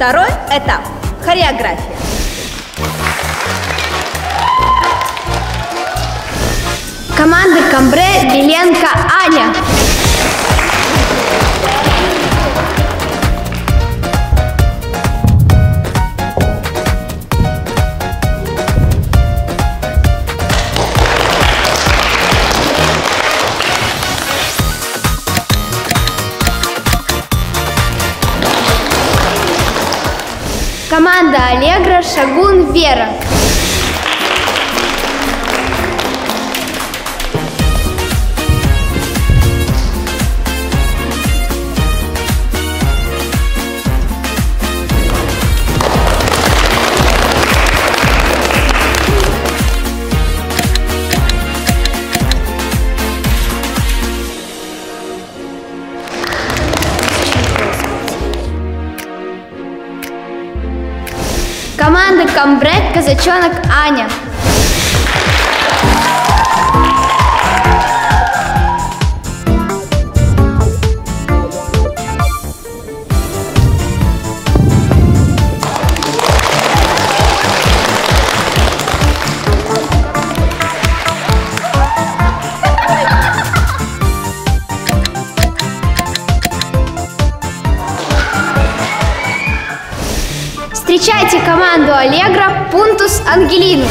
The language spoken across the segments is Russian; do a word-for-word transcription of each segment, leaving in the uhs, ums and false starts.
Второй этап – хореография. Команда Камбре, Беленко, Аня. Команда Аллегро, Шагун, Вера. Команда Камбре, Казачонок, Аня. Встречайте команду Аллегро, Пунтус, Ангелину.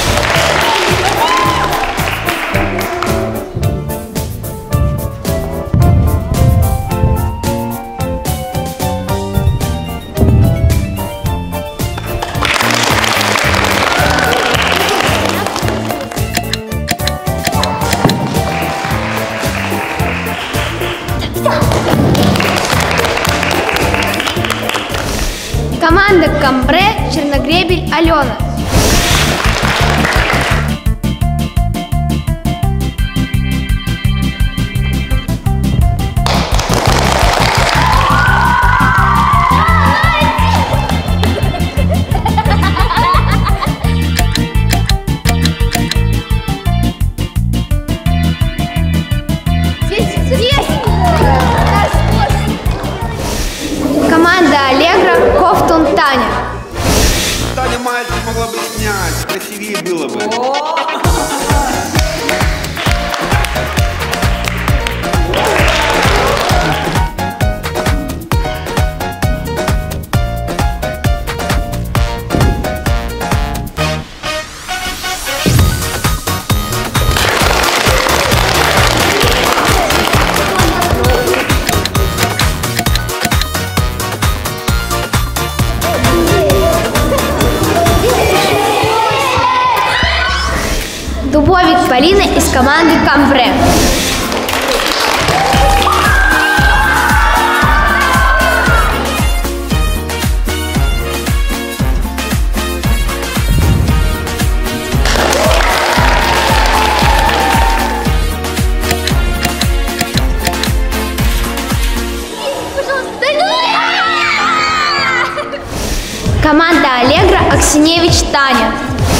Команда Камбре, Черногребель, Алена. Команда Аллегро, Ковтун, Таня. Таня мальчик могла бы снять, красивее было бы. Дубовик, Полина из команды Камбре. Команда Аллегро, Аксиневич, Таня.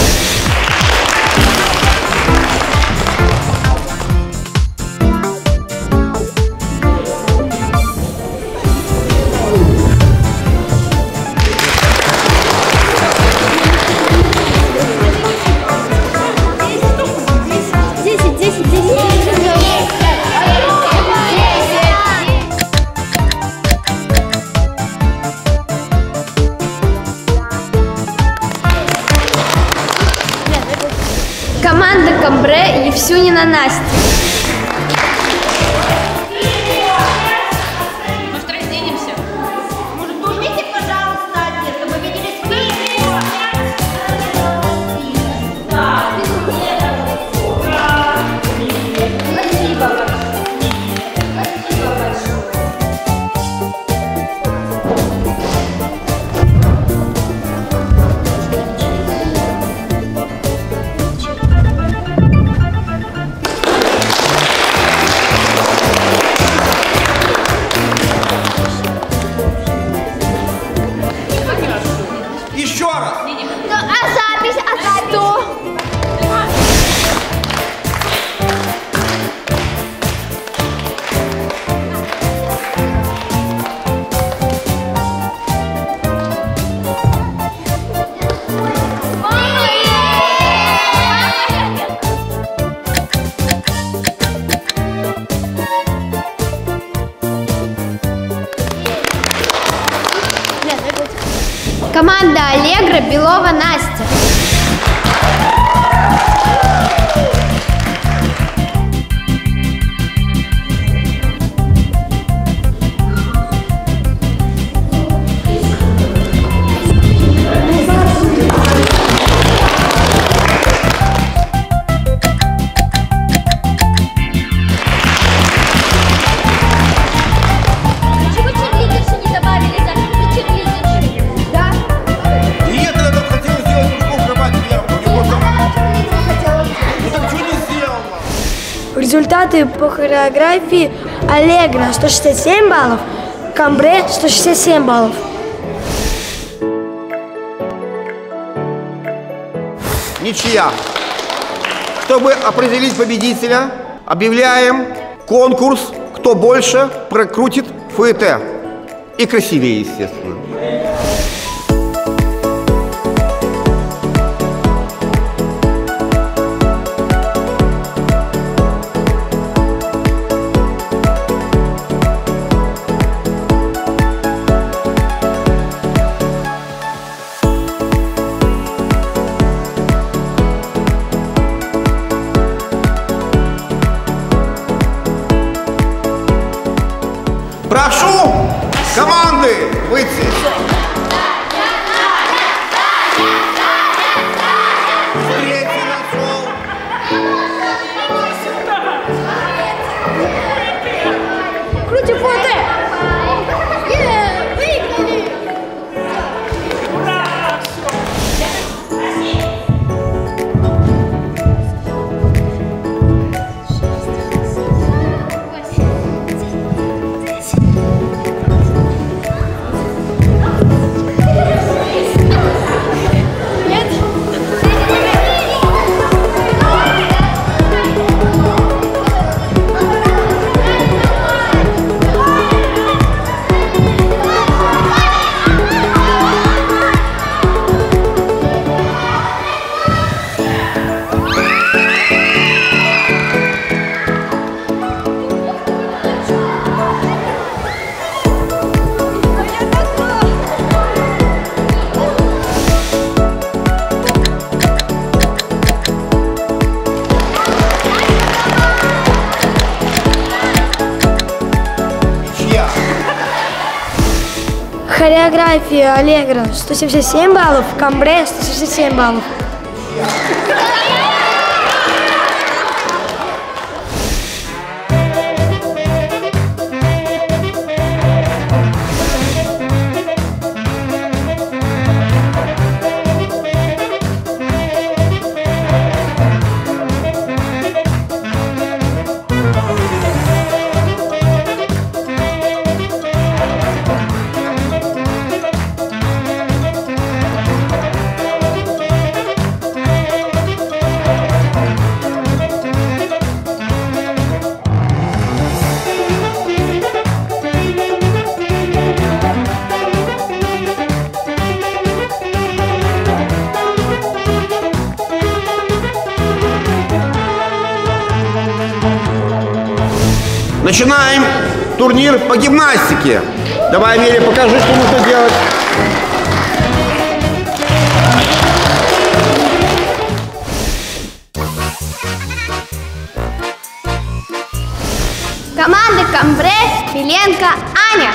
Команда Камбре, Евсюнина, Настя. Может, разденемся? Может, поднимите, пожалуйста, одежду, мы видели спину. Спасибо большое. Спасибо большое. Команда Аллегро, Белова Настя. Результаты по хореографии: Аллегро сто шестьдесят семь баллов, Камбре сто шестьдесят семь баллов. Ничья. Чтобы определить победителя, объявляем конкурс «Кто больше прокрутит фуэте». И красивее, естественно. Прошу команды выйти. Третий нашел. Крути фото! Выиграли! Хореография: Аллегро сто семьдесят семь баллов, Камбре сто шестьдесят семь баллов. Начинаем турнир по гимнастике. Давай, Амелия, покажи, что нужно делать. Команда Камбре, Филенко, Аня.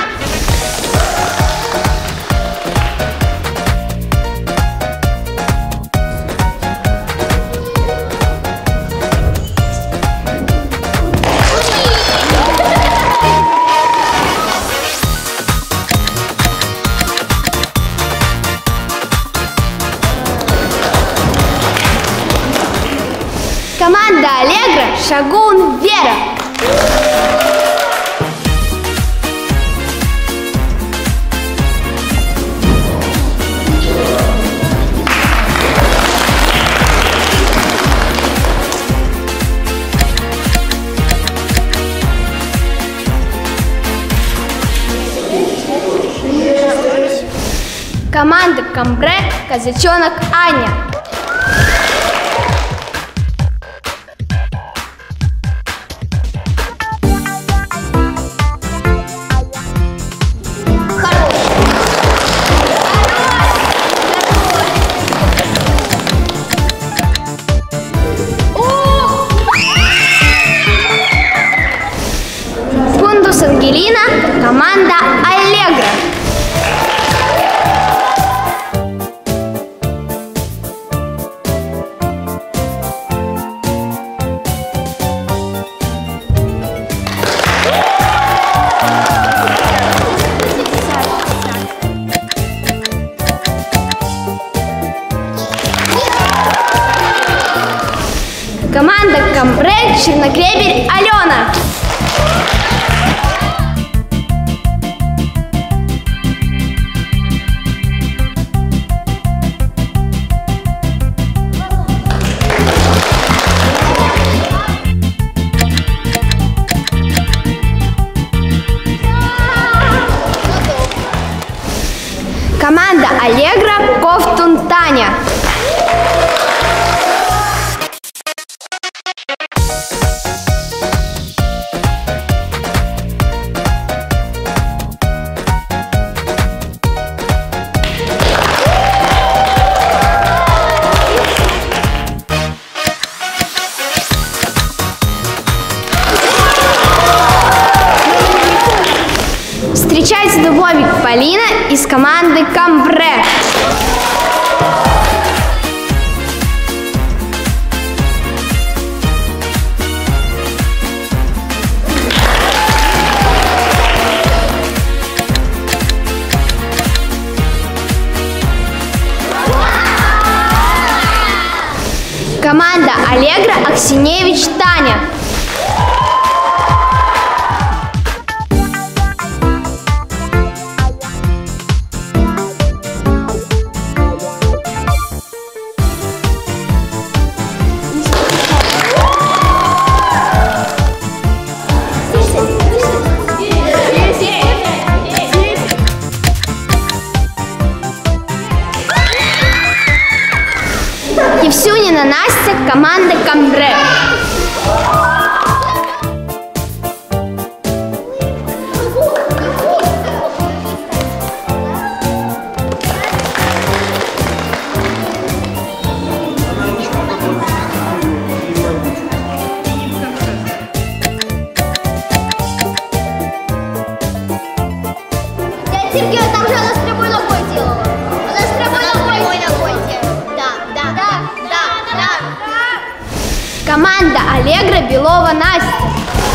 Команда Аллегро, Шагун, Вера. Команда Камбре, Казачонок, Аня. команда Аллегро. Команда Камбре, Чернокребель, Алена. Команда Аллегро, Ковтун, Таня. Встречайте Дубовик Полина из команды Камбре. Команда Аллегро, Аксиневич, Таня. Евсюнина Настя, команда Камбре. Сергей, там же она с прямой ногой делала. Она с прямой ногой ногой делала. Да, да, да, да, да. Команда Аллегро, Белова, Настя.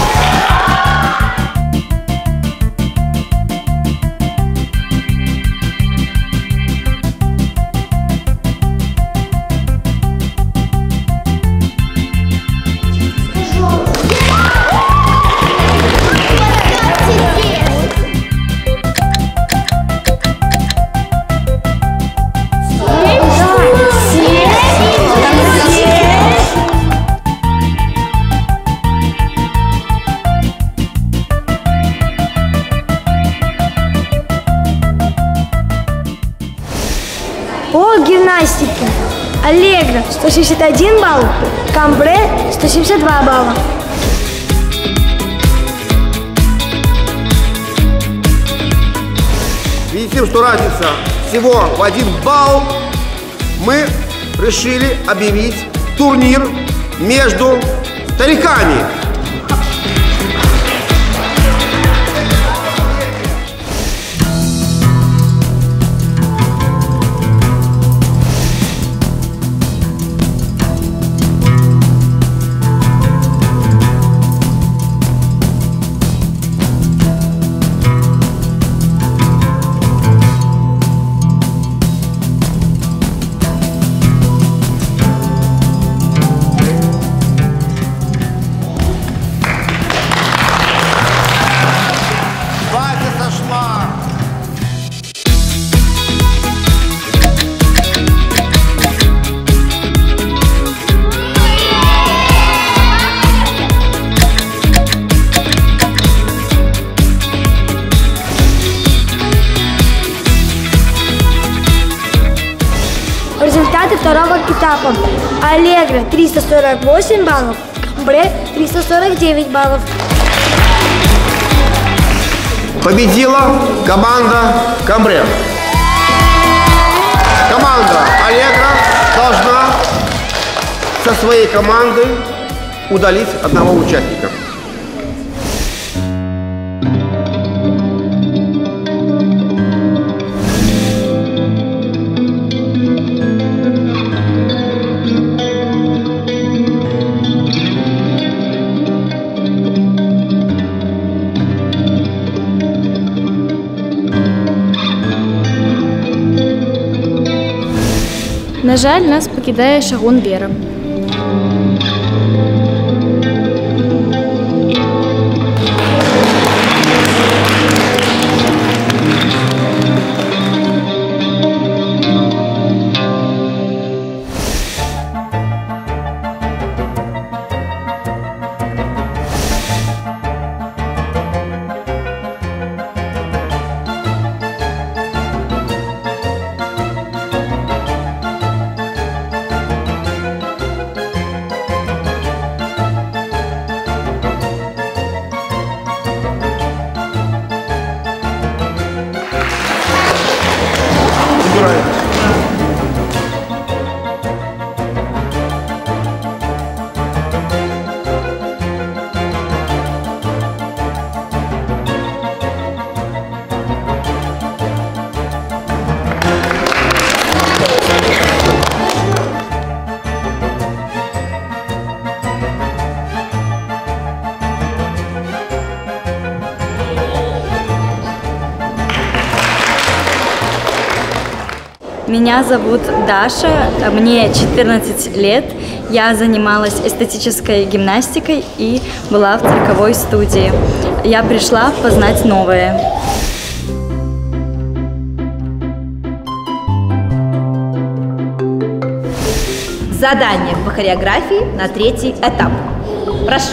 По гимнастике Аллегро сто семьдесят один балл, Камбре сто семьдесят два балла. Видите, что разница всего в один балл. Мы решили объявить турнир между стариками. Результаты второго этапа. Аллегро триста сорок восемь баллов, Камбре триста сорок девять баллов. Победила команда Камбре. Команда Аллегро должна со своей командой удалить одного участника. На жаль, нас пакідае шагун Вера. Меня зовут Даша, мне четырнадцать лет, я занималась эстетической гимнастикой и была в цирковой студии. Я пришла познать новое. Задание по хореографии на третий этап. Прошу.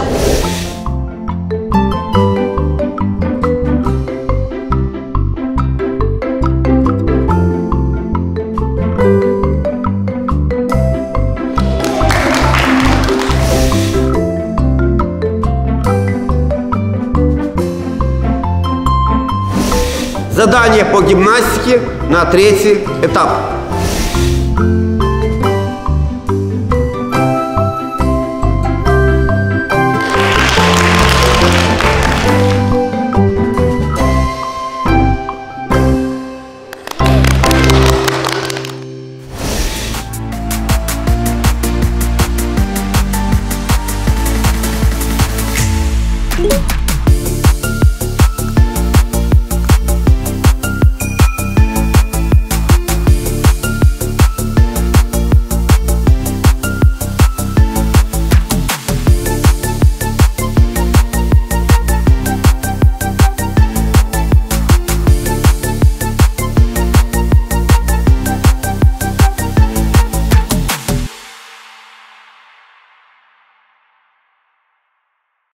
Задание по гимнастике на третий этап.